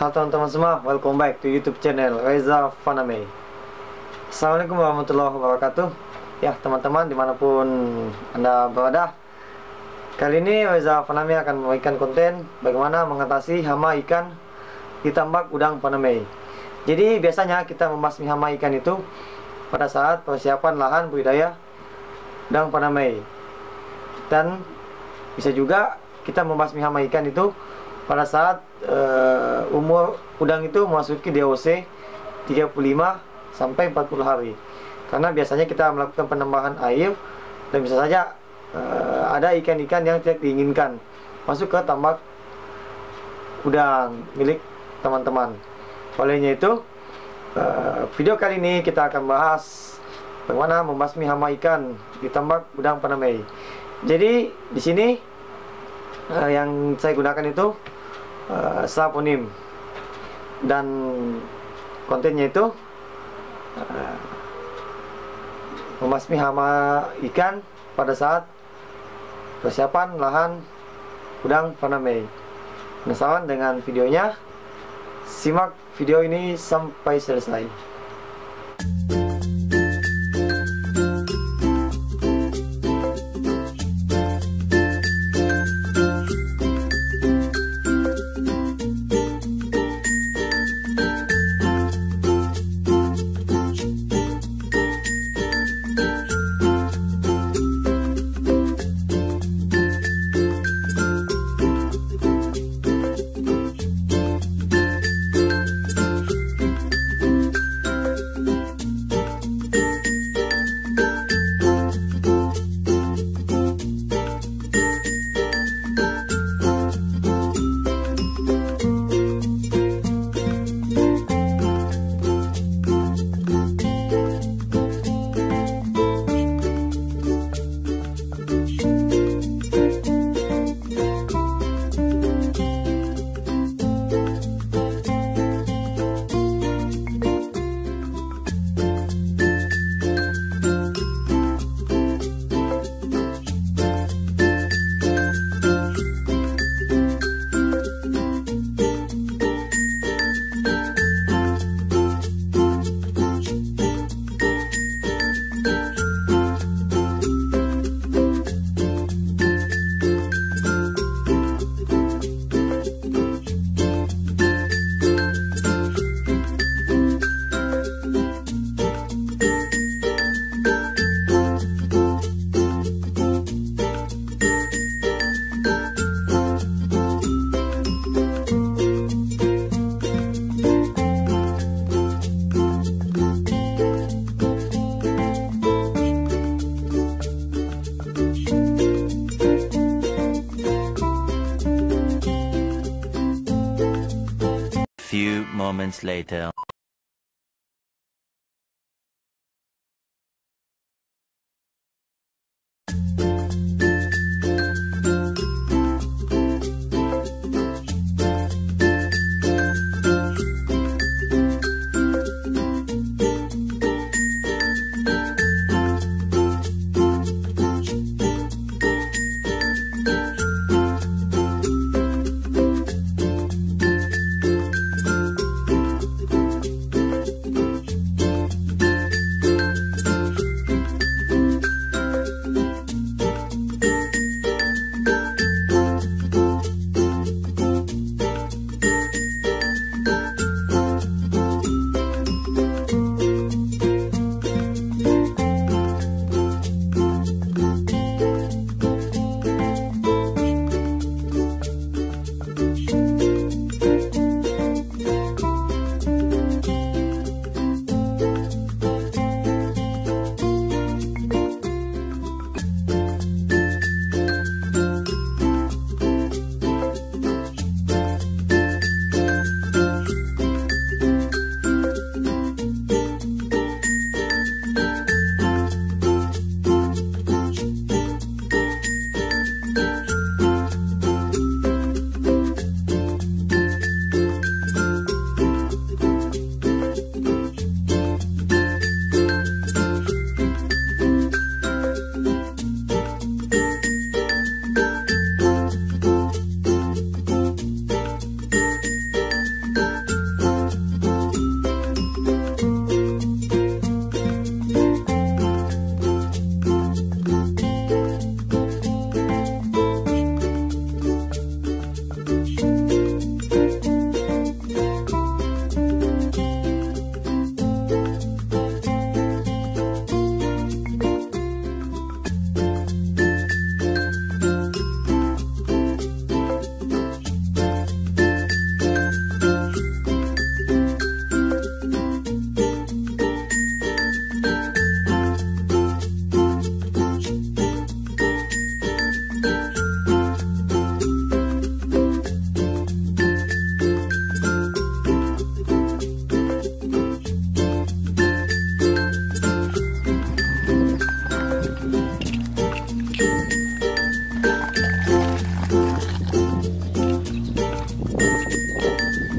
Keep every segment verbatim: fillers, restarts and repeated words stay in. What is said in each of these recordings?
Halo teman-teman semua, welcome back to YouTube channel Reza Faname. Assalamualaikum warahmatullahi wabarakatuh. Ya teman-teman dimanapun Anda berada, kali ini Reza Faname akan memberikan konten bagaimana mengatasi hama ikan di tambak udang Faname. Jadi biasanya kita membasmi hama ikan itu pada saat persiapan lahan budidaya udang Faname. Dan bisa juga kita membasmi hama ikan itu pada saat uh, umur udang itu memasuki D O C tiga puluh lima sampai empat puluh hari. Karena biasanya kita melakukan penambahan air dan bisa saja uh, ada ikan-ikan yang tidak diinginkan masuk ke tambak udang milik teman-teman. Olehnya itu, uh, video kali ini kita akan bahas bagaimana membasmi hama ikan di tambak udang Faname. Jadi di sini uh, yang saya gunakan itu uh, saponim, dan kontennya itu uh, membasmi hama ikan pada saat persiapan lahan udang Faname. Penasaran dengan videonya? Simak video ini sampai selesai. Few moments later.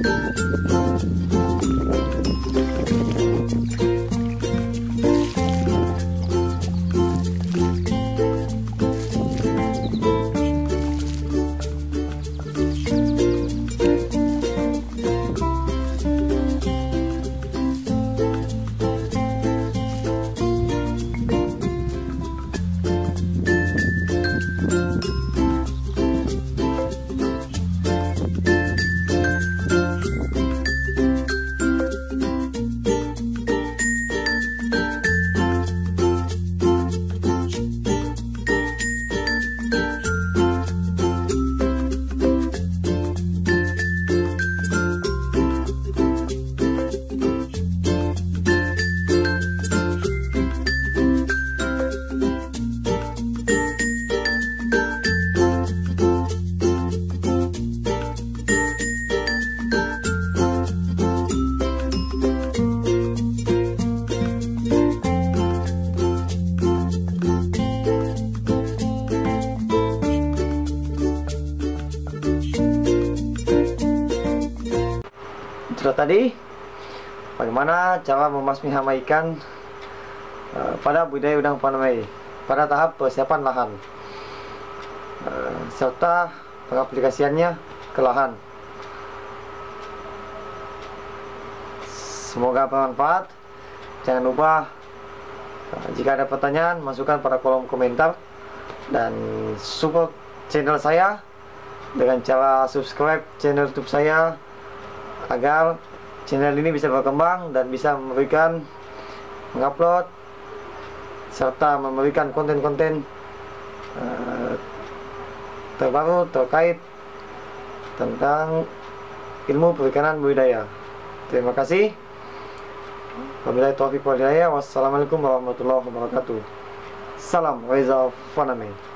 Sudah tadi bagaimana cara membasmi hama ikan uh, pada budidaya udang faname pada tahap persiapan lahan, uh, serta pengaplikasiannya ke lahan. Semoga bermanfaat. Jangan lupa uh, jika ada pertanyaan masukkan pada kolom komentar, dan support channel saya dengan cara subscribe channel YouTube saya agar channel ini bisa berkembang dan bisa memberikan mengupload serta memberikan konten-konten uh, terbaru terkait tentang ilmu perikanan budidaya. Terima kasih. Wabillahi taufiq wal hidayah. Wassalamualaikum warahmatullahi wabarakatuh. Salam Reza Faname.